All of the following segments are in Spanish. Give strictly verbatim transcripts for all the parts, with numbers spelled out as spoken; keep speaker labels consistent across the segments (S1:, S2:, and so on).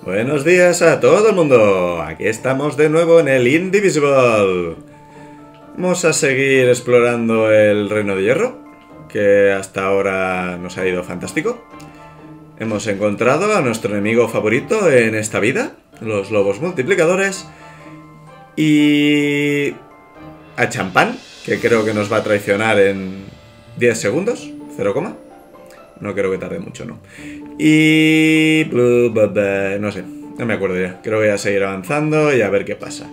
S1: Buenos días a todo el mundo. Aquí estamos de nuevo en el Indivisible. Vamos a seguir explorando el Reino de Hierro, que hasta ahora nos ha ido fantástico. Hemos encontrado a nuestro enemigo favorito en esta vida, los lobos multiplicadores, y a Champán, que creo que nos va a traicionar en diez segundos, cero, no creo que tarde mucho, ¿no? Y... no sé, no me acuerdo ya. Creo que voy a seguir avanzando y a ver qué pasa.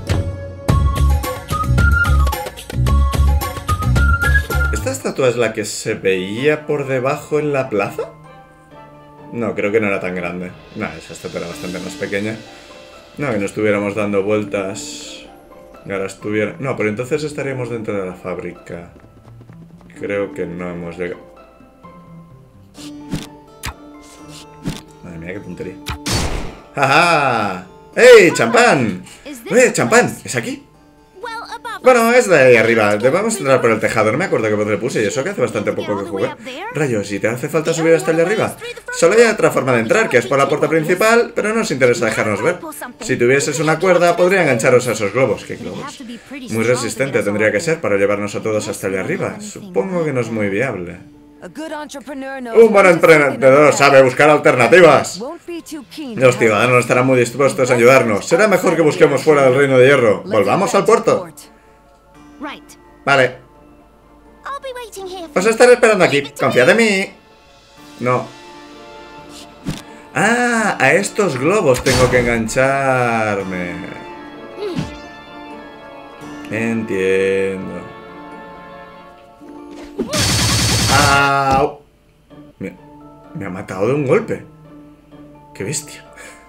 S1: ¿Esta estatua es la que se veía por debajo en la plaza? No, creo que no era tan grande. No, esa estatua era bastante más pequeña. No, que no estuviéramos dando vueltas. Y ahora estuviera... No, pero entonces estaríamos dentro de la fábrica. Creo que no hemos llegado. Madre mía, qué puntería. ¡Ja, ja! ¡Ey, Champán! ¡Eh, Champán! ¿Es aquí? Bueno, es de ahí arriba. Debemos entrar por el tejado. No me acuerdo qué voz le puse y eso que hace bastante poco que jugué. Rayos, ¿y te hace falta subir hasta allá arriba? Solo hay otra forma de entrar, que es por la puerta principal, pero no nos interesa dejarnos ver. Si tuvieses una cuerda, podría engancharos a esos globos. ¿Qué globos? Muy resistente tendría que ser para llevarnos a todos hasta allá arriba. Supongo que no es muy viable. Un buen emprendedor sabe buscar alternativas. Los ciudadanos estarán muy dispuestos a ayudarnos. Será mejor que busquemos fuera del Reino de Hierro. Volvamos al puerto. Vale. Os estaré esperando aquí. Confiad en mí. No. Ah, a estos globos tengo que engancharme. Entiendo. ¡Au! Me, me ha matado de un golpe. ¡Qué bestia!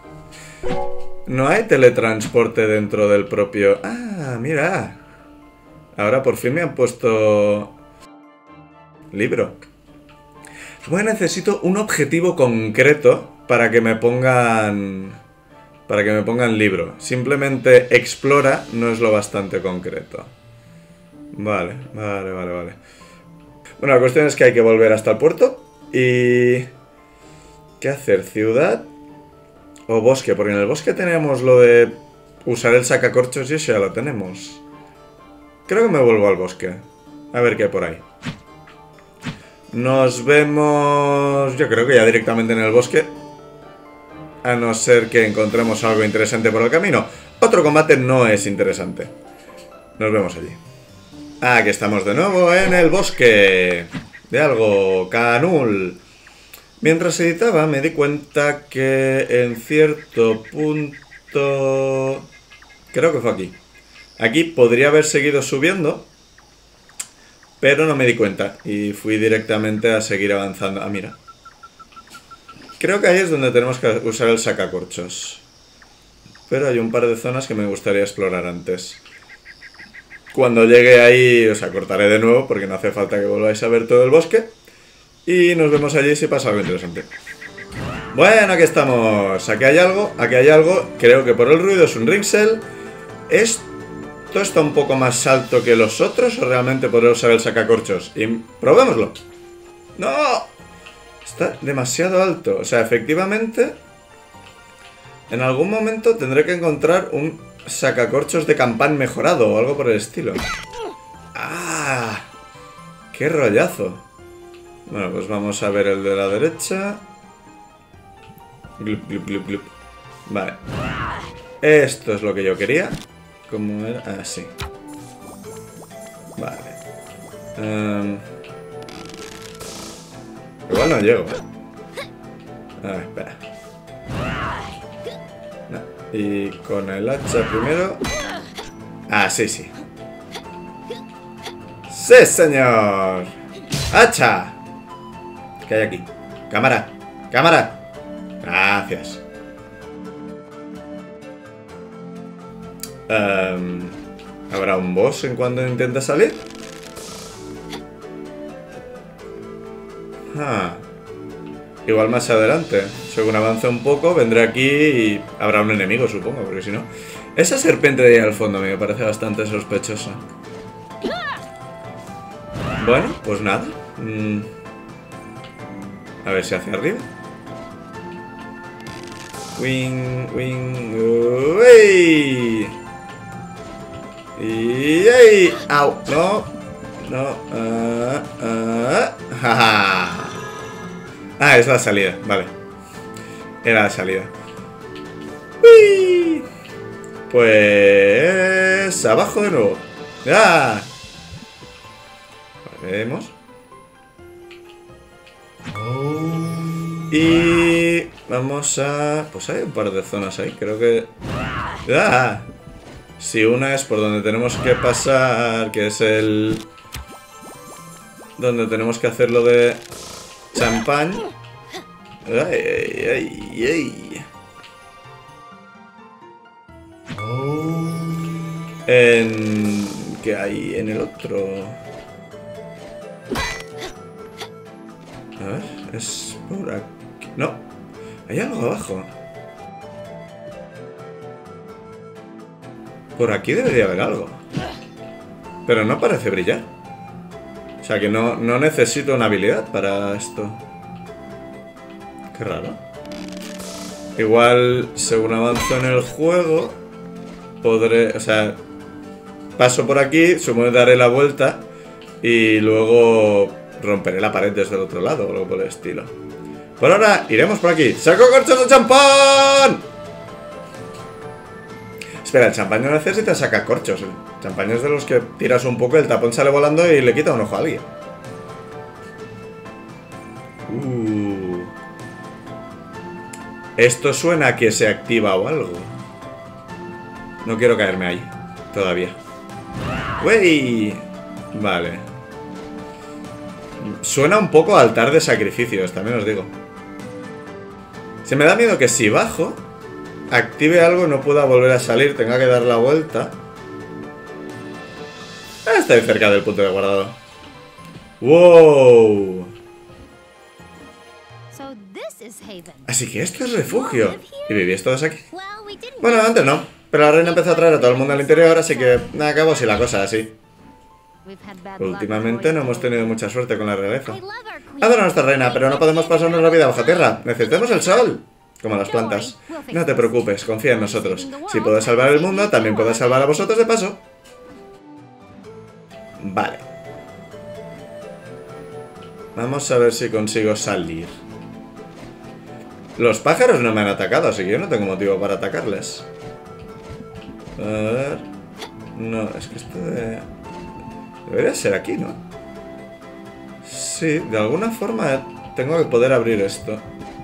S1: No hay teletransporte dentro del propio... ¡Ah, mira! Ahora por fin me han puesto... libro. Bueno, necesito un objetivo concreto para que me pongan... Para que me pongan libro. Simplemente explora no es lo bastante concreto. Vale, vale, vale, vale. Bueno, la cuestión es que hay que volver hasta el puerto. Y... ¿qué hacer? ¿Ciudad? ¿O bosque? Porque en el bosque tenemos lo de usar el sacacorchos y eso ya lo tenemos. Creo que me vuelvo al bosque. A ver qué hay por ahí. Nos vemos... yo creo que ya directamente en el bosque. A no ser que encontremos algo interesante por el camino. Otro combate no es interesante. Nos vemos allí. Ah, que estamos de nuevo en el bosque de algo, Canul. Mientras editaba me di cuenta que en cierto punto... creo que fue aquí. Aquí podría haber seguido subiendo, pero no me di cuenta y fui directamente a seguir avanzando. Ah, mira. Creo que ahí es donde tenemos que usar el sacacorchos. Pero hay un par de zonas que me gustaría explorar antes. Cuando llegue ahí os acortaré de nuevo porque no hace falta que volváis a ver todo el bosque. Y nos vemos allí si pasa algo interesante. Bueno, aquí estamos. Aquí hay algo, aquí hay algo. Creo que por el ruido es un ringsel. ¿Esto está un poco más alto que los otros o realmente podré usar el sacacorchos? Y probémoslo. ¡No! Está demasiado alto. O sea, efectivamente en algún momento tendré que encontrar un sacacorchos de Champán mejorado o algo por el estilo. ¡Ah! ¡Qué rollazo! Bueno, pues vamos a ver el de la derecha. Glup, glup, glup, glup. Vale. Esto es lo que yo quería. ¿Cómo era? Ah, sí. Vale. Um... Igual no llego. A ver, espera. No. Y con el hacha primero. Ah, sí, sí. ¡Sí, señor! ¡Hacha! ¿Qué hay aquí? ¡Cámara! ¡Cámara! Gracias. Um, ¿Habrá un boss en cuando intente salir? Ah. Igual más adelante. Según avance un poco, vendré aquí y habrá un enemigo, supongo, porque si no... Esa serpiente de ahí al fondo me parece bastante sospechosa. Bueno, pues nada. Mm. A ver si hacia arriba. Wing, wing, uy. Y ¡ay! ¡Au! No, no, uh, uh, jaja. Ah, es la salida, vale. Era la salida. Uy. Pues abajo de nuevo. ¡Ah! Vemos. Y vamos a... Pues hay un par de zonas ahí, creo que... ¡Ah! Si una es por donde tenemos que pasar, que es el... Donde tenemos que hacer lo de... champán. ¡Ay, ay, ay, ay! En... ¿Qué hay en el otro? A ver, es por aquí... No, hay algo abajo. Por aquí debería haber algo. Pero no parece brillar. O sea que no, no necesito una habilidad para esto. Qué raro. Igual, según avanzo en el juego, podré... O sea, paso por aquí, supongo que daré la vuelta y luego romperé la pared desde el otro lado o algo por el estilo. Por ahora, iremos por aquí. ¡Saco corchos de champán! Espera, el champán no necesita sacacorchos. El champán es de los que tiras un poco, el tapón sale volando y le quita un ojo a alguien. Uh. Esto suena a que se activa o algo. No quiero caerme ahí. Todavía. ¡Wey! Vale. Suena un poco a altar de sacrificios, también os digo. Se me da miedo que si bajo... active algo y no pueda volver a salir, tenga que dar la vuelta. Ah, estoy cerca del punto de guardado. ¡Wow! Así que esto es refugio. ¿Y vivís todos aquí? Bueno, antes no. Pero la reina empezó a traer a todo el mundo al interior, así que acabó así la cosa así. Últimamente no hemos tenido mucha suerte con la realeza. Adoro a nuestra reina, pero no podemos pasarnos la vida bajo tierra. Necesitamos el sol. Como las plantas. No te preocupes, confía en nosotros. Si puedes salvar el mundo, también puedes salvar a vosotros de paso. Vale. Vamos a ver si consigo salir. Los pájaros no me han atacado, así que yo no tengo motivo para atacarles. A ver... No, es que esto de... Debería ser aquí, ¿no? Sí, de alguna forma tengo que poder abrir esto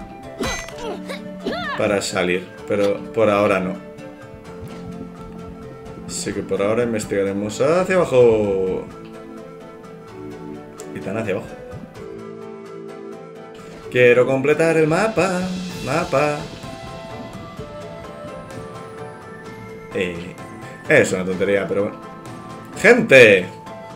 S1: para salir, pero por ahora no. Así que por ahora investigaremos hacia abajo. Y tan hacia abajo. Quiero completar el mapa. Mapa. Eh, es una tontería, pero bueno. ¡Gente!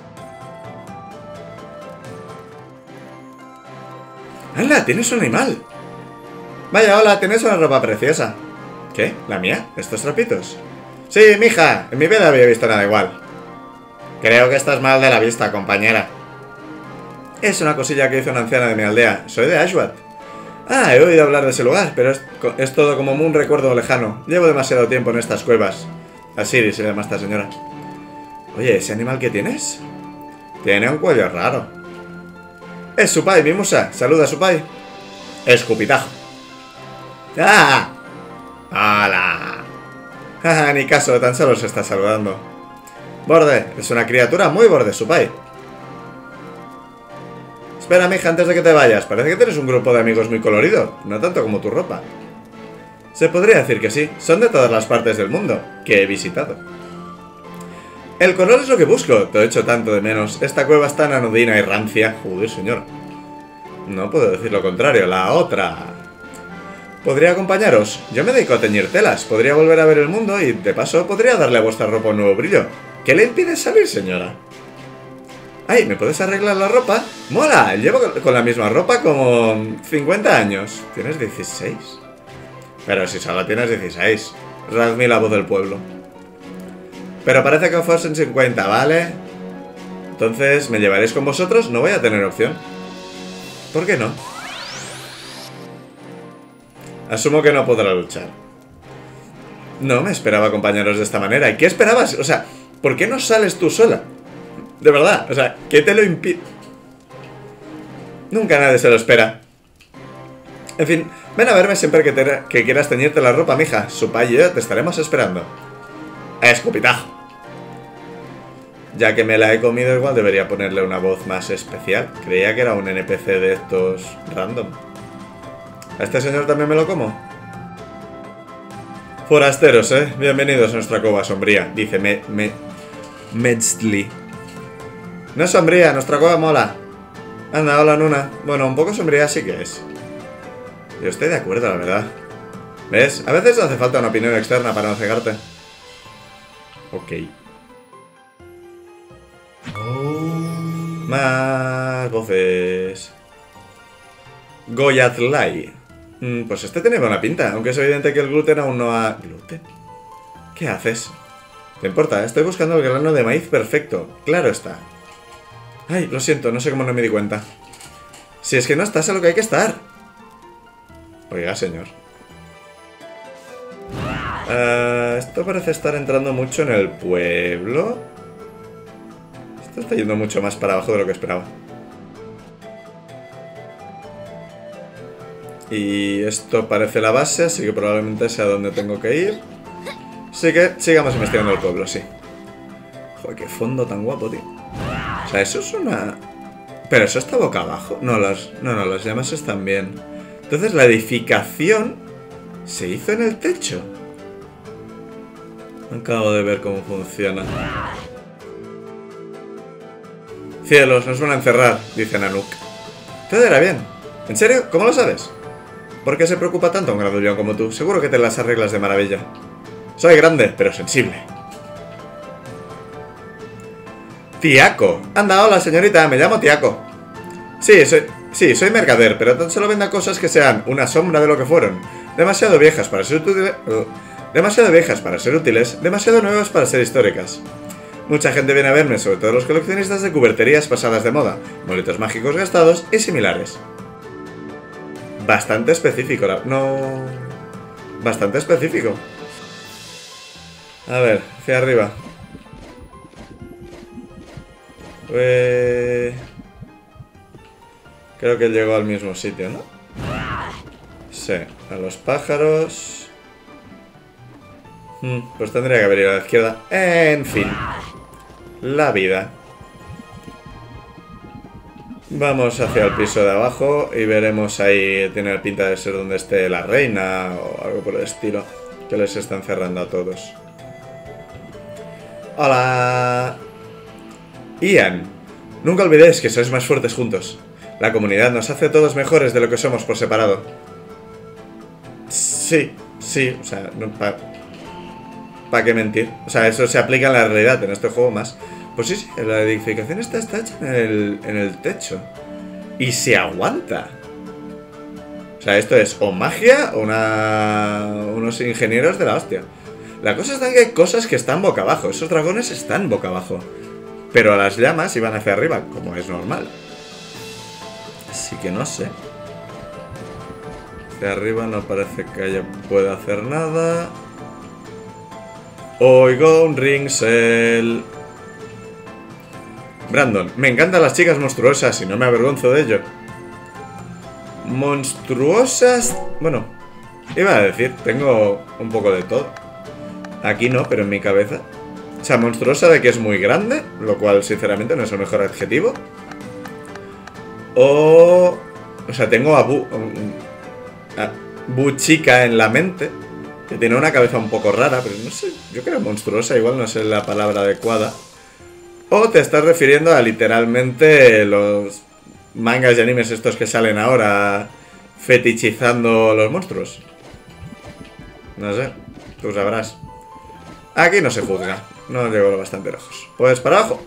S1: ¡Hala! ¡Tienes un animal! Vaya, hola, tienes una ropa preciosa. ¿Qué? ¿La mía? ¿Estos trapitos? Sí, mija, en mi vida había visto nada igual. Creo que estás mal de la vista, compañera. Es una cosilla que hizo una anciana de mi aldea. Soy de Ashwath. Ah, he oído hablar de ese lugar, pero es, es todo como un recuerdo lejano. Llevo demasiado tiempo en estas cuevas. Asiri se llama esta señora. Oye, ¿ese animal que tienes? Tiene un cuello raro. Es Supai, mi musa. Saluda, Supai. Escupitajo. ¡Ah! ¡Hola! Jaja, ni caso, tan solo se está saludando. Borde, es una criatura muy borde, Supai. Espera, mija, antes de que te vayas. Parece que tienes un grupo de amigos muy colorido. No tanto como tu ropa. Se podría decir que sí. Son de todas las partes del mundo que he visitado. El color es lo que busco. Te he hecho tanto de menos. Esta cueva es tan anodina y rancia. Joder, señor. No puedo decir lo contrario. La otra... ¿Podría acompañaros? Yo me dedico a teñir telas. Podría volver a ver el mundo y, de paso, podría darle a vuestra ropa un nuevo brillo. ¿Qué le impide salir, señora? ¡Ay! ¿Me puedes arreglar la ropa? ¡Mola! Llevo con la misma ropa como cincuenta años. ¿Tienes dieciséis? Pero si solo tienes dieciséis. Razmi, la voz del pueblo. Pero parece que fuesen cincuenta, ¿vale? Entonces, ¿me llevaréis con vosotros? No voy a tener opción. ¿Por qué no? Asumo que no podrá luchar. No me esperaba acompañaros de esta manera. ¿Y qué esperabas? O sea, ¿por qué no sales tú sola? De verdad, o sea, ¿qué te lo impide? Nunca nadie se lo espera. En fin, ven a verme siempre que, te, que quieras teñirte la ropa, mija. Su pa y yo te estaremos esperando. Escupitajo. Ya que me la he comido, igual debería ponerle una voz más especial. Creía que era un N P C de estos random. ¿A este señor también me lo como? Forasteros, eh. Bienvenidos a nuestra cova sombría. Dice me... me... Metzli. No es sombría, nuestra cova mola. Anda, hola, Nuna. Bueno, un poco sombría sí que es. Yo estoy de acuerdo, la verdad. ¿Ves? A veces hace falta una opinión externa para no cegarte. Ok. Más voces. Goyatlai. Mm, pues este tiene buena pinta, aunque es evidente que el gluten aún no ha... ¿Gluten? ¿Qué haces? ¿Te importa? Estoy buscando el grano de maíz perfecto. Claro está. Ay, lo siento, no sé cómo no me di cuenta. Si es que no estás a lo que hay que estar. Oiga, señor. Uh, esto parece estar entrando mucho en el pueblo. Esto está yendo mucho más para abajo de lo que esperaba. Y esto parece la base, así que probablemente sea donde tengo que ir. Así que sigamos investigando el pueblo, sí. Joder, qué fondo tan guapo, tío. O sea, eso es una... Pero eso está boca abajo. No, las... no, no, las llamas están bien. Entonces la edificación se hizo en el techo. Acabo de ver cómo funciona. Cielos, nos van a encerrar, dice Nanook. Todo era bien. ¿En serio? ¿Cómo lo sabes? ¿Por qué se preocupa tanto un grandullón como tú? Seguro que te las arreglas de maravilla. Soy grande, pero sensible. Tiaco. Anda, hola señorita, me llamo Tiaco. Sí, soy, sí, soy mercader, pero tan solo venda cosas que sean una sombra de lo que fueron. Demasiado viejas para ser útiles, uh, demasiado viejas para ser útiles, demasiado nuevas para ser históricas. Mucha gente viene a verme, sobre todo los coleccionistas de cuberterías pasadas de moda, amuletos mágicos gastados y similares. Bastante específico, la... no... Bastante específico. A ver, hacia arriba. Eh... Creo que llegó al mismo sitio, ¿no? Sí, a los pájaros. Hmm, pues tendría que haber ido a la izquierda. En fin. La vida. Vamos hacia el piso de abajo y veremos ahí. Tiene pinta de ser donde esté la reina o algo por el estilo. Que les están cerrando a todos. Hola. Ian. Nunca olvidéis que sois más fuertes juntos. La comunidad nos hace a todos mejores de lo que somos por separado. Sí, sí, o sea, no, ¿para pa qué mentir? O sea, eso se aplica en la realidad, en este juego más. Pues sí, sí, la edificación está, está hecha en el, en el techo. Y se aguanta. O sea, esto es o magia o una, unos ingenieros de la hostia. La cosa es que hay cosas que están boca abajo. Esos dragones están boca abajo. Pero las llamas iban hacia arriba, como es normal. Así que no sé. Hacia arriba no parece que haya pueda hacer nada. Oigo un ringsel. Brandon, me encantan las chicas monstruosas y no me avergonzo de ello. Monstruosas... Bueno, iba a decir, tengo un poco de todo. Aquí no, pero en mi cabeza. O sea, monstruosa de que es muy grande, lo cual sinceramente no es el mejor adjetivo. O... O sea, tengo a Bu... A Bu chica en la mente, que tiene una cabeza un poco rara, pero no sé, yo creo monstruosa, igual no sé la palabra adecuada. O te estás refiriendo a literalmente los mangas y animes estos que salen ahora fetichizando los monstruos. No sé, tú sabrás. Aquí no se juzga, no llego bastante lejos. Pues para abajo.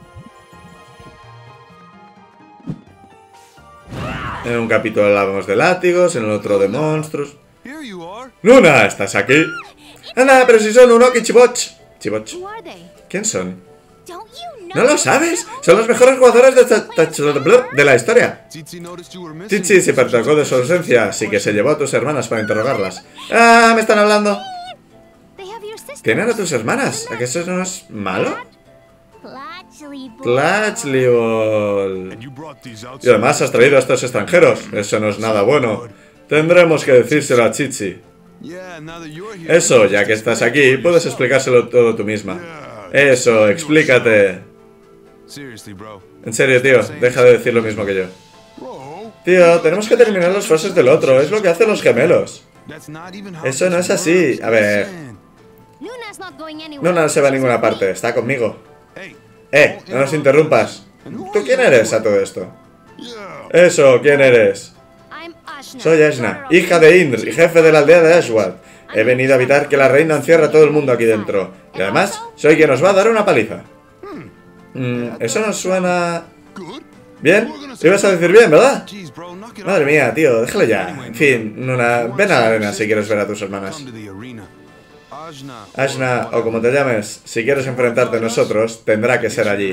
S1: En un capítulo hablamos de látigos, en el otro de monstruos. ¡Luna! ¿Estás aquí? ¡Anda! Pero si son Unoki Chiboch. Chiboch. ¿Quién son? ¿No lo sabes? Son los mejores jugadores de, de la historia. Chichi se percató de su ausencia, así que se llevó a tus hermanas para interrogarlas. ¡Ah! ¿Me están hablando? ¿Tienen a tus hermanas? ¿A que eso no es malo? Clutchly Ball. Y además has traído a estos extranjeros. Eso no es nada bueno. Tendremos que decírselo a Chichi. Eso, ya que estás aquí, puedes explicárselo todo tú misma. Eso, explícate. En serio, tío, deja de decir lo mismo que yo. Tío, tenemos que terminar las frases del otro. Es lo que hacen los gemelos. Eso no es así. A ver. Nuna no se va a ninguna parte. Está conmigo. Eh, no nos interrumpas. ¿Tú quién eres a todo esto? Eso, ¿quién eres? Soy Ashna, hija de Indr y jefe de la aldea de Ashwad. He venido a evitar que la reina encierre a todo el mundo aquí dentro. Y además, soy quien os va a dar una paliza. Mm, eso nos suena... ¿Bien? Ibas a decir bien, ¿verdad? Madre mía, tío, déjalo ya. En fin, Nuna, ven a la arena si quieres ver a tus hermanas. Ashna, o como te llames, si quieres enfrentarte a nosotros, tendrá que ser allí.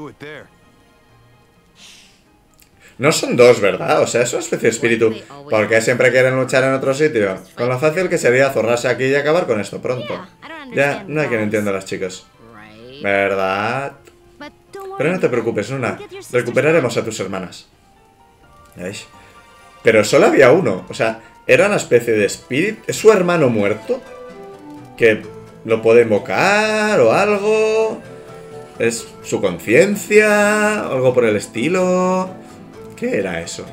S1: No son dos, ¿verdad? O sea, es una especie de espíritu. ¿Por qué siempre quieren luchar en otro sitio? Con lo fácil que sería zorrarse aquí y acabar con esto pronto. Ya, no hay quien entienda a las chicas. ¿Verdad? Pero no te preocupes, Nuna. Recuperaremos a tus hermanas. Ay. Pero solo había uno. O sea, era una especie de espíritu. ¿Es su hermano muerto? Que lo puede invocar o algo. ¿Es su conciencia? Algo por el estilo. ¿Qué era eso?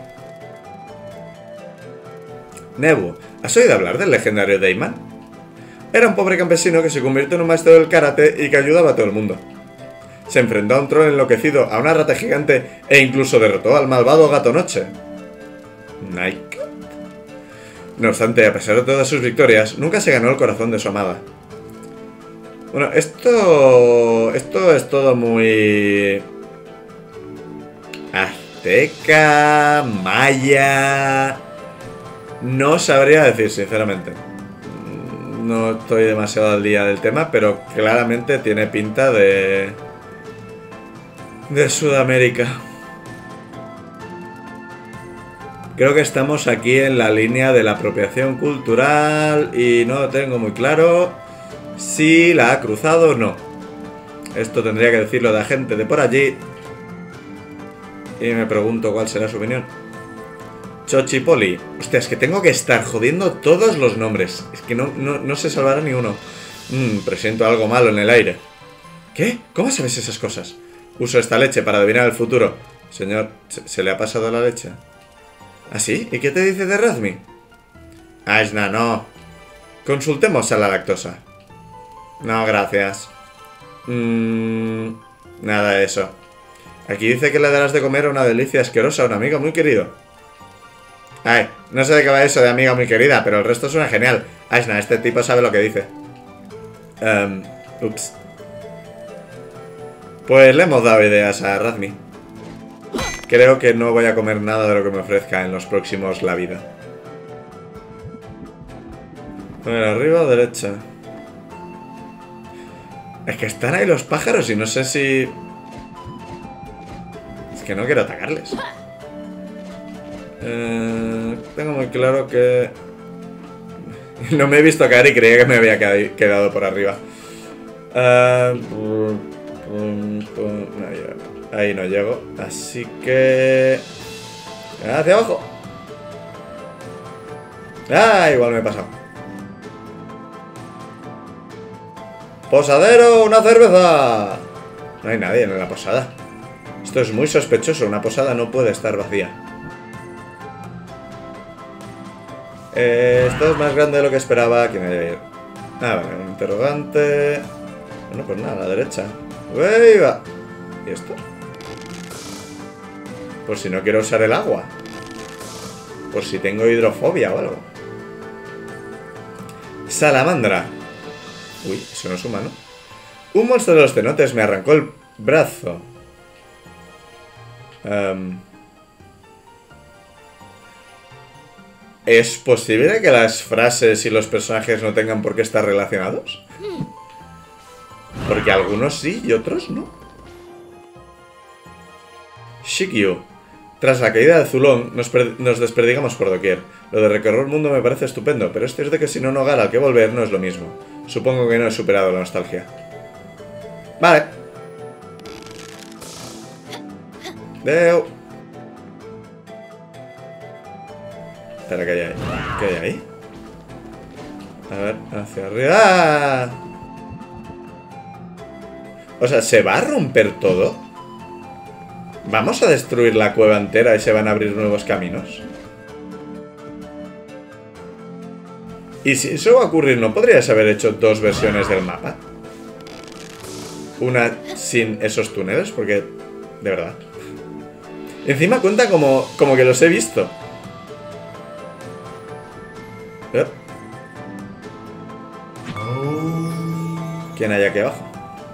S1: Nebu, ¿has oído hablar del legendario Dayman? Era un pobre campesino que se convirtió en un maestro del karate y que ayudaba a todo el mundo. Se enfrentó a un troll enloquecido, a una rata gigante e incluso derrotó al malvado Gato Noche. Nike. No obstante, a pesar de todas sus victorias, nunca se ganó el corazón de su amada. Bueno, esto... Esto es todo muy... Azteca, maya... No sabría decir, sinceramente. No estoy demasiado al día del tema, pero claramente tiene pinta de... de Sudamérica. Creo que estamos aquí en la línea de la apropiación cultural y no tengo muy claro si la ha cruzado o no. Esto tendría que decirlo de gente de por allí. Y me pregunto cuál será su opinión. Chochipoli. Hostia, es que tengo que estar jodiendo todos los nombres. Es que no, no, no se salvará ni uno. Mmm, presiento algo malo en el aire. ¿Qué? ¿Cómo sabes esas cosas? Uso esta leche para adivinar el futuro. Señor, ¿se, ¿se le ha pasado la leche? ¿Ah, sí? ¿Y qué te dice de Razmi? Ashna, no. Consultemos a la lactosa. No, gracias. Mmm... Nada de eso. Aquí dice que le darás de comer a una delicia asquerosa a un amigo muy querido. Ay, no sé de qué va eso de amiga muy querida, pero el resto suena genial. Ashna, este tipo sabe lo que dice. Um, ups. Pues le hemos dado ideas a Razmi. Creo que no voy a comer nada de lo que me ofrezca en los próximos la vida. A ver, arriba o derecha. Es que están ahí los pájaros y no sé si... Es que no quiero atacarles. Eh, tengo muy claro que... No me he visto caer y creía que me había quedado por arriba. Uh, ahí no llego. Así que... Hacia abajo. Ah, igual me he pasado. Posadero, una cerveza. No hay nadie en la posada. Esto es muy sospechoso. Una posada no puede estar vacía. Eh, esto es más grande de lo que esperaba. ¿Quién haya ido? Ah, vale, un interrogante. Bueno, pues nada, a la derecha. ¡Uy, va! ¿Y esto? Por si no quiero usar el agua. Por si tengo hidrofobia o algo. Salamandra. Uy, eso no es humano. Un monstruo de los cenotes me arrancó el brazo. Um, ¿Es posible que las frases y los personajes no tengan por qué estar relacionados? Porque algunos sí y otros no. Shikyu. Tras la caída de Zulong, nos, nos desperdigamos por doquier. Lo de recorrer el mundo me parece estupendo, pero es cierto que si no un hogar al que volver no es lo mismo. Supongo que no he superado la nostalgia. Vale. Veo. Espera, ¿qué hay ahí? ¿Qué hay ahí? A ver, hacia arriba. O sea, ¿se va a romper todo? ¿Vamos a destruir la cueva entera y se van a abrir nuevos caminos? Y si eso va a ocurrir, ¿no podrías haber hecho dos versiones del mapa? Una sin esos túneles, porque... de verdad. Encima cuenta como, como que los he visto. ¿Eh? ¿Quién hay aquí abajo?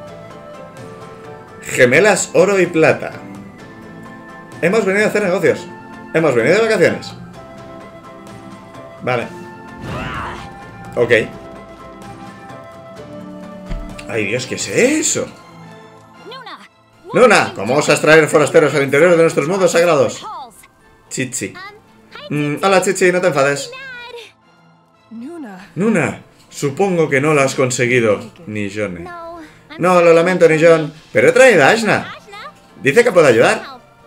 S1: Gemelas oro y plata. Hemos venido a hacer negocios. Hemos venido de vacaciones. Vale. Ok. Ay, Dios, ¿qué es eso? Nuna, ¿cómo osas traer forasteros al interior de nuestros mundos sagrados? Chichi. Mm, hola, Chichi, no te enfades. Nuna, supongo que no lo has conseguido. Ni John. No, lo lamento, ni John. Pero he traído a Ashna. Dice que puede ayudar.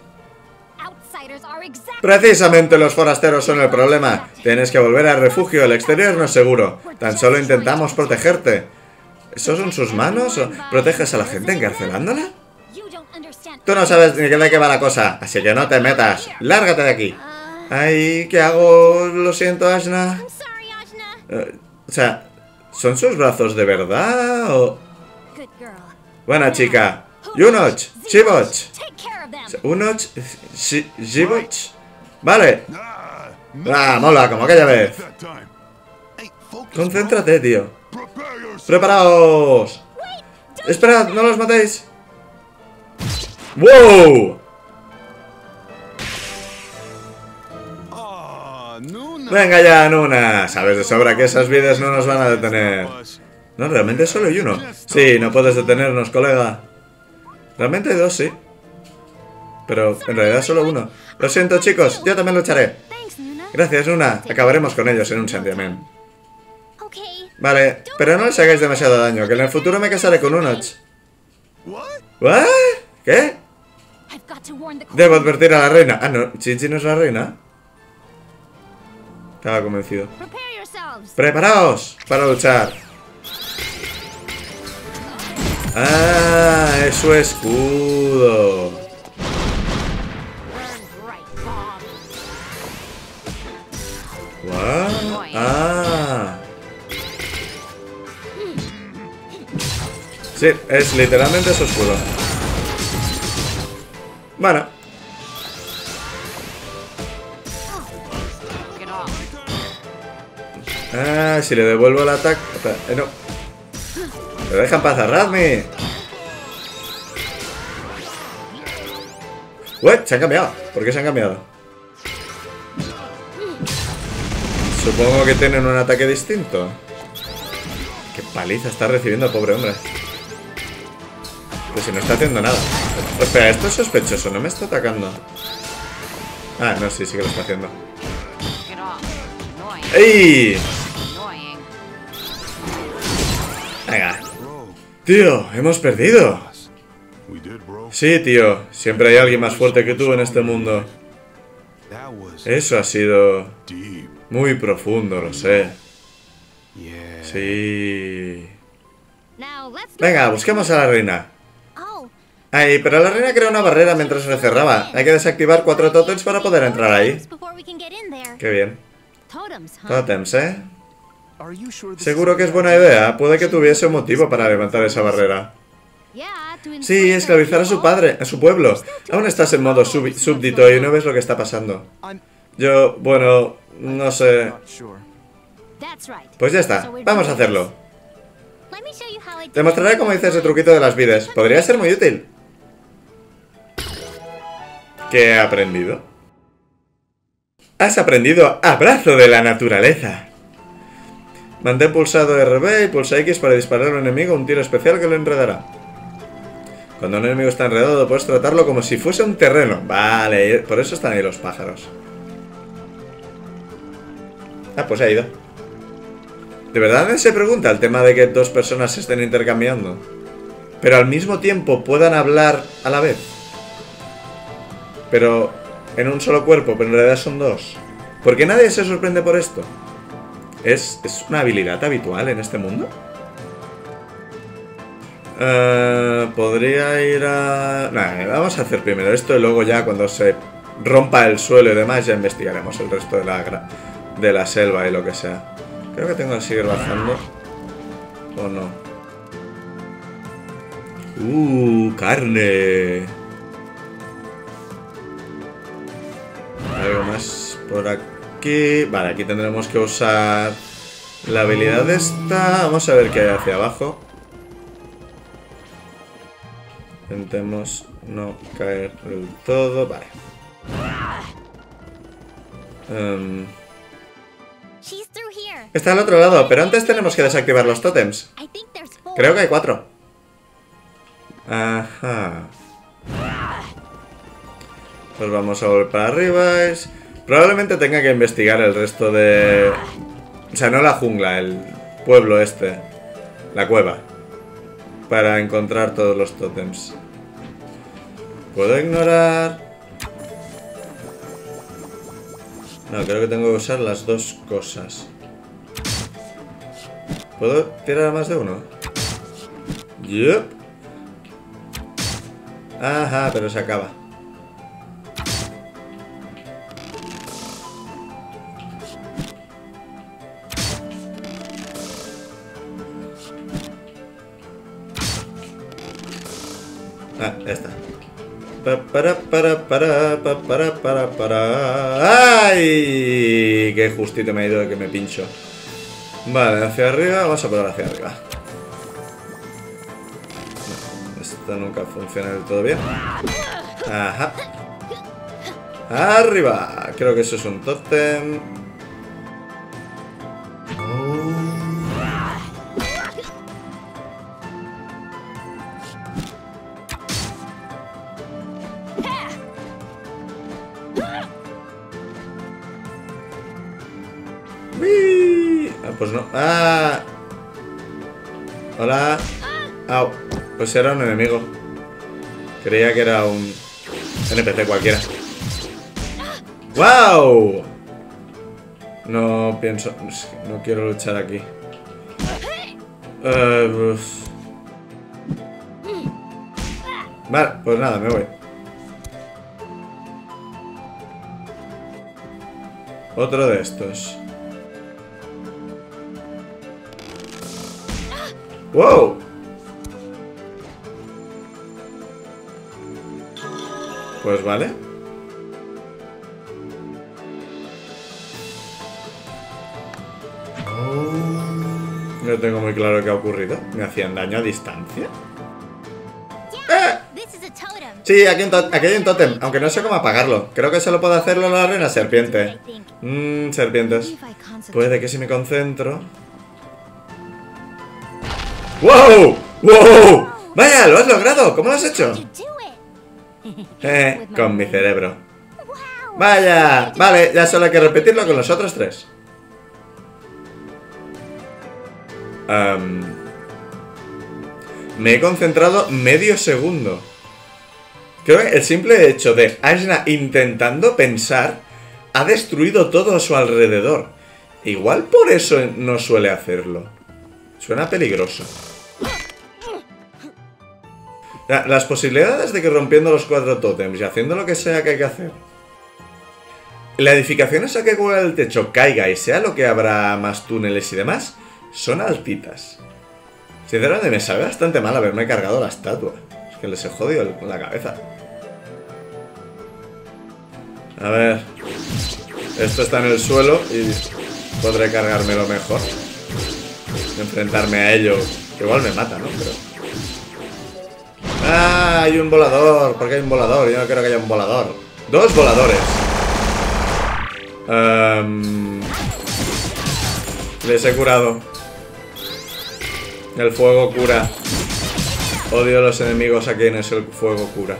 S1: Precisamente los forasteros son el problema. Tienes que volver al refugio, el exterior no es seguro. Tan solo intentamos protegerte. ¿Eso son sus manos? ¿O proteges a la gente encarcelándola? Tú no sabes ni de qué va la cosa, así que no te metas. Lárgate de aquí. Ay, ¿qué hago? Lo siento, Ashna. Uh, o sea, ¿son sus brazos de verdad o...? Buena chica. Yunoch, Shiboch. Unoch, Shiboch. Vale. Ah, mola, como aquella vez. Concéntrate, tío. ¡Preparaos! ¡Esperad! ¡No los matéis! ¡Wow! Venga ya, Nuna. Sabes de sobra que esas vidas no nos van a detener. No, realmente solo hay uno. Sí, no puedes detenernos, colega. Realmente hay dos, sí. Pero en realidad solo uno. Lo siento, chicos, yo también lucharé. Gracias, Nuna. Acabaremos con ellos en un santiamén. Vale, pero no les hagáis demasiado daño, que en el futuro me casaré con Unoch. ¿What? ¿Qué? Debo advertir a la reina. Ah, no, Chichi no es la reina. Estaba convencido. Preparaos para luchar. Ah, es su escudo. What? Ah. Sí, es literalmente su escudo. Bueno. Ah, si le devuelvo el ataque... Eh, no. ¡Me dejan pasar, Radmi! Uy, se han cambiado. ¿Por qué se han cambiado? Supongo que tienen un ataque distinto. Qué paliza está recibiendo el pobre hombre. Pues si no está haciendo nada. Espera, esto es sospechoso, no me está atacando. Ah, no, sí, sí que lo está haciendo. ¡Ey! Venga. Tío, hemos perdido. Sí, tío. Siempre hay alguien más fuerte que tú en este mundo. Eso ha sido muy profundo, lo sé. Sí. Venga, busquemos a la reina. Ay, pero la reina creó una barrera mientras se cerraba. Hay que desactivar cuatro tótems para poder entrar ahí. Qué bien. Tótems, ¿eh? Seguro que es buena idea. Puede que tuviese un motivo para levantar esa barrera. Sí, esclavizar a su padre, a su pueblo. Aún estás en modo sub súbdito y no ves lo que está pasando. Yo, bueno, no sé. Pues ya está, vamos a hacerlo. Te mostraré cómo hice ese truquito de las vidas. Podría ser muy útil. ¿Qué he aprendido? Has aprendido abrazo de la naturaleza. Mantén pulsado R B y pulsa X para disparar a un enemigo un tiro especial que lo enredará. Cuando un enemigo está enredado puedes tratarlo como si fuese un terreno. Vale, por eso están ahí los pájaros. Ah, pues ha ido. ¿De verdad nadie se pregunta el tema de que dos personas se estén intercambiando? Pero al mismo tiempo puedan hablar a la vez. Pero en un solo cuerpo, pero en realidad son dos. ¿Por qué nadie se sorprende por esto? ¿Es, es una habilidad habitual en este mundo? Uh, podría ir a... Nah, vamos a hacer primero esto y luego ya cuando se rompa el suelo y demás ya investigaremos el resto de la, de la selva y lo que sea. Creo que tengo que seguir bajando. ¿O no? Uh, carne. Algo más por aquí. Vale, aquí tendremos que usar la habilidad esta. Vamos a ver qué hay hacia abajo. Intentemos no caer del todo. Vale. Um, está al otro lado, pero antes tenemos que desactivar los tótems. Creo que hay cuatro. Ajá. Pues vamos a volver para arriba. Es... Probablemente tenga que investigar el resto de... O sea, no la jungla, el pueblo este. La cueva. Para encontrar todos los tótems. Puedo ignorar... No, creo que tengo que usar las dos cosas. ¿Puedo tirar a más de uno? Yup. Ajá, pero se acaba. Ah, ya está. Pa, para, para, para, pa, para, para, para. ¡Ay! Qué justito me ha ido de que me pincho. Vale, hacia arriba. Vamos a probar hacia arriba. No, esto nunca funciona del todo bien. Ajá. Arriba. Creo que eso es un tótem. Pues no. ¡Ah! Hola. Au. Pues era un enemigo. Creía que era un N P C cualquiera. ¡Wow! No pienso... No quiero luchar aquí. Uh, pues... Vale, pues nada, me voy. Otro de estos. ¡Wow! Pues vale. No tengo muy claro qué ha ocurrido. ¿Me hacían daño a distancia? ¡Eh! Sí, aquí, aquí hay un tótem, aunque no sé cómo apagarlo. Creo que solo puedo hacerlo en la reina serpiente. Mmm, serpientes. Puede que si me concentro... ¡Wow! ¡Wow! ¡Vaya! ¡Lo has logrado! ¿Cómo lo has hecho? Eh, con mi cerebro. ¡Vaya! Vale, ya solo hay que repetirlo con los otros tres. Um, me he concentrado medio segundo. Creo que el simple hecho de Ajna intentando pensar ha destruido todo a su alrededor. Igual por eso no suele hacerlo. Suena peligroso. Las posibilidades de que rompiendo los cuatro tótems y haciendo lo que sea que hay que hacer, la edificación esa que cuelga del techo caiga y sea lo que habrá más túneles y demás, son altitas. Sinceramente me sabe bastante mal haberme cargado la estatua. Es que les he jodido la cabeza. A ver. Esto está en el suelo y podré cargármelo mejor. Enfrentarme a ello. Que igual me mata, ¿no? Pero... ¡Ah! Hay un volador. ¿Por qué hay un volador? Yo no quiero que haya un volador. Dos voladores. Um... Les he curado. El fuego cura. Odio a los enemigos a quienes el fuego cura.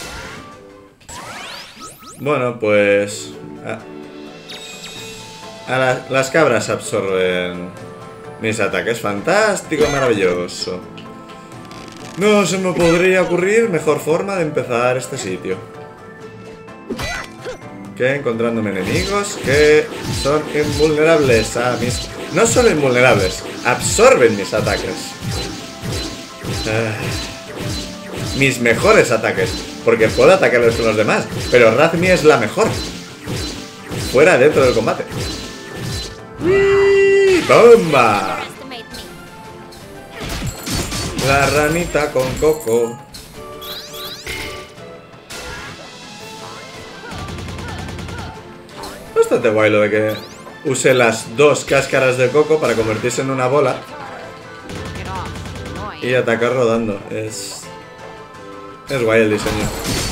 S1: Bueno, pues... A, a la, las cabras absorben mis ataques. Fantástico, maravilloso. No se me podría ocurrir mejor forma de empezar este sitio que encontrándome enemigos que son invulnerables a mis... No solo invulnerables, absorben mis ataques. Uh, mis mejores ataques. Porque puedo atacarlos con los demás, pero Razmi es la mejor. Fuera dentro del combate. ¡Uy! ¡Bomba! La ranita con coco. Bastante guay lo de que use las dos cáscaras de coco para convertirse en una bola y atacar rodando. Es... Es guay el diseño.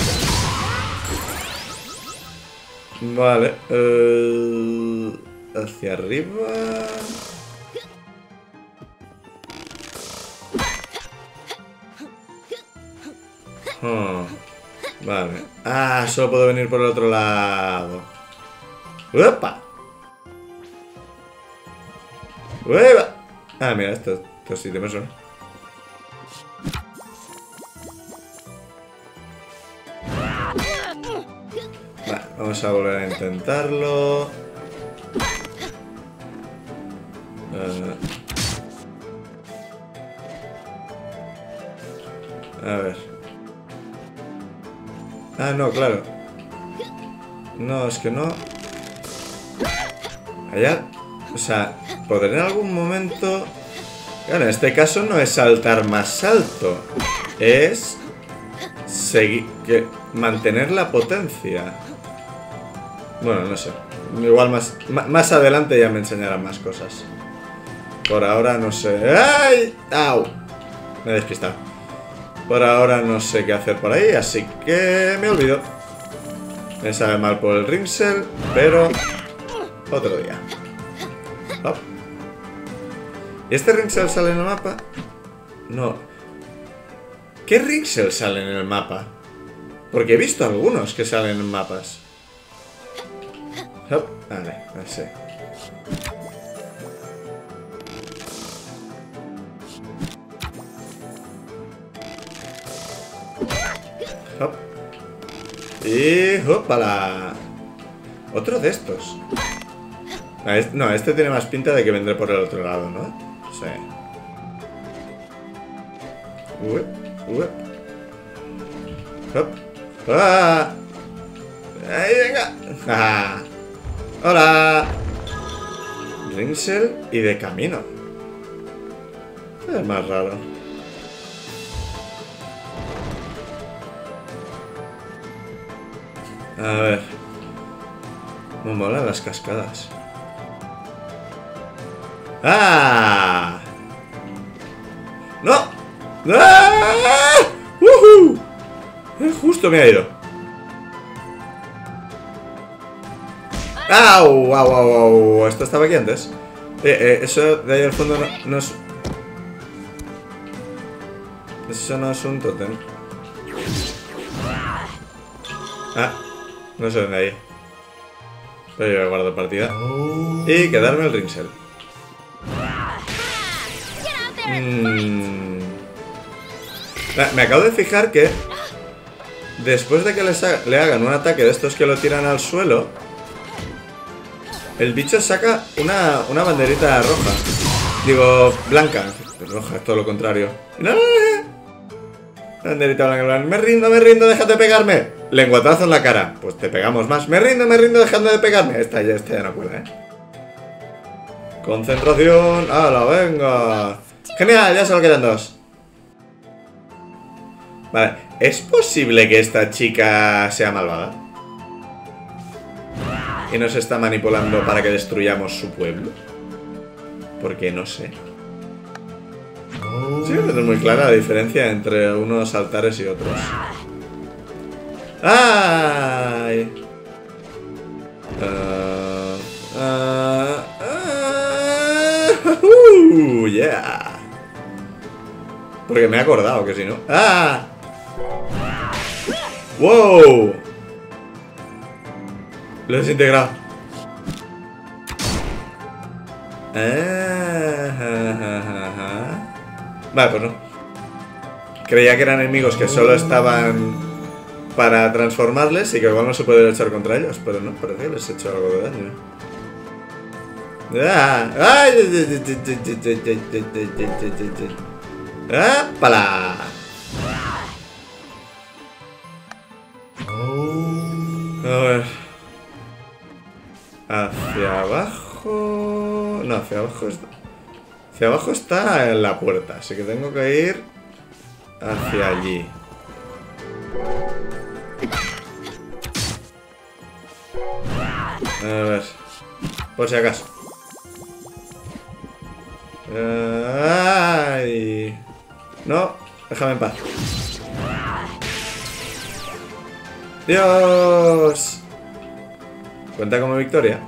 S1: Vale. Uh, hacia arriba... Oh, vale. Ah, solo puedo venir por el otro lado. ¡Uepa! ¡Uepa! Ah, mira, esto, esto sí te me suena. Vale, vamos a volver a intentarlo. Uh, a ver. Ah, no, claro. No, es que no. Allá. O sea, podré en algún momento... Claro, en este caso no es saltar más alto. Es... Seguir... Que... Mantener la potencia. Bueno, no sé. Igual más... Más adelante ya me enseñarán más cosas. Por ahora no sé... ¡Ay! ¡Au! Me he despistado. Por ahora no sé qué hacer por ahí, así que me olvido. Me sabe mal por el Ringsel, pero otro día. Hop. ¿Y este Ringsel sale en el mapa? No. ¿Qué Ringsel sale en el mapa? Porque he visto algunos que salen en mapas. Hop. Vale, así. Hop. Y... ¡Hopala! Otro de estos. No, este tiene más pinta de que vendré por el otro lado, ¿no? Sí. Uep, uep. Hop. ¡Ah! ¡Ahí, venga! ¡Ah! ¡Hola! Ringsel y de camino. Es más raro. A ver. Me molan las cascadas. ¡Ah! ¡No! ¡Ah! ¡Woohoo! Eh, justo me ha ido. ¡Au! ¡Au, au, au! Esto estaba aquí antes. Eh, eh, eso de ahí al fondo no, no es... Eso no es un tótem. Ah. No sé dónde hay. Pero yo voy a guardar partida. Y quedarme el Ringsel. Mm. Me acabo de fijar que después de que les ha le hagan un ataque de estos que lo tiran al suelo, el bicho saca una, una banderita roja. Digo, blanca. Roja, es todo lo contrario. ¡No! Banderita blanca. Me rindo, me rindo, déjate pegarme. Lenguatazo en la cara. Pues te pegamos más. Me rindo, me rindo, dejando de pegarme. Esta ya, esta ya no cuela, ¿eh? Concentración. ¡Hala, venga! Genial, ya solo quedan dos. Vale. ¿Es posible que esta chica sea malvada? Y nos está manipulando para que destruyamos su pueblo. Porque no sé. Sí, no es muy clara la diferencia entre unos altares y otros. ¡Ay! Uh, uh, uh, uh, yeah. Porque me he acordado que si no... ¡Ah! ¡Wow! Lo he desintegrado. Ah, vale, pues no. Creía que eran enemigos que solo estaban para transformarles y que igual no se puede luchar contra ellos, pero no, parece que les he hecho algo de daño. ¡Ah! ¡Ay! ¡Apala! A ver. Hacia abajo... No, hacia abajo está... Hacia abajo está en la puerta, así que tengo que ir hacia allí. A ver. Por si acaso. Ay. No, déjame en paz. ¡Dios! ¿Cuenta como victoria?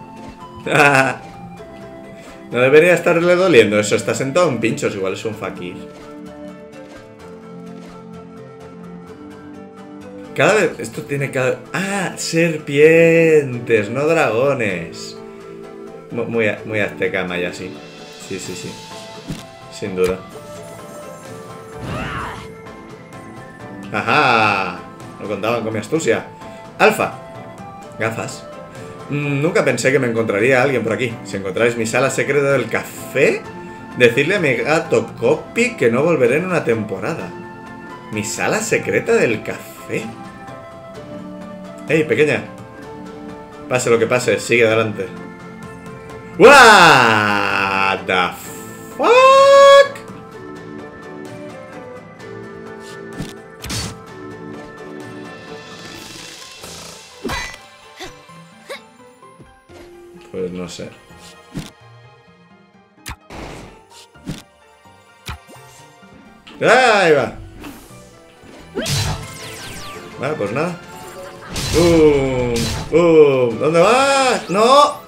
S1: No debería estarle doliendo eso. Está sentado en pinchos. Igual es un fakir. Cada vez... Esto tiene cada... ¡Ah! Serpientes, no dragones. Muy, muy azteca Maya, sí. Sí, sí, sí. Sin duda. ¡Ajá! No contaban con mi astucia. Alfa. Gafas. Mm, nunca pensé que me encontraría alguien por aquí. Si encontráis mi sala secreta del café, decidle a mi gato Copy que no volveré en una temporada. Mi sala secreta del café. Ey, pequeña. Pase lo que pase, sigue adelante. What the fuck? Pues no sé. Ahí va. Vale, pues nada. ¡Uh! ¡Uh! ¿Dónde vas? ¡No!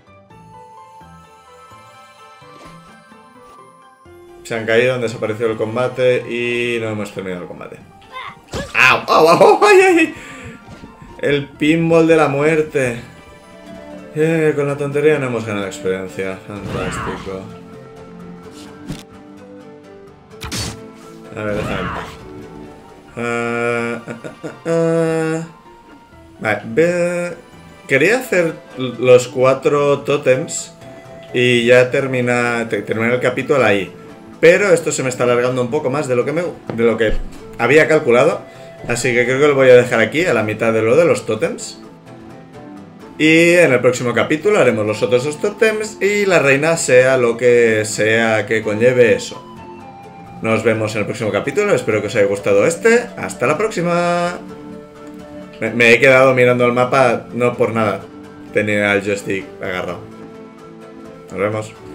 S1: Se han caído, han desaparecido el combate y no hemos terminado el combate. ¡Au! ¡Au! ¡Au! ¡Ay, ay! El pinball de la muerte. Eh, con la tontería no hemos ganado experiencia. Fantástico. A ver, déjame en paz. Uh, uh, uh, uh. Vale, ve... Quería hacer los cuatro tótems y ya termina, terminar el capítulo ahí. Pero esto se me está alargando un poco más de lo que me, de lo que había calculado. Así que creo que lo voy a dejar aquí, a la mitad de lo de los tótems. Y en el próximo capítulo haremos los otros dos tótems y la reina sea lo que sea que conlleve eso. Nos vemos en el próximo capítulo, espero que os haya gustado este. ¡Hasta la próxima! Me, me he quedado mirando el mapa, no por nada. Tenía el joystick agarrado. Nos vemos.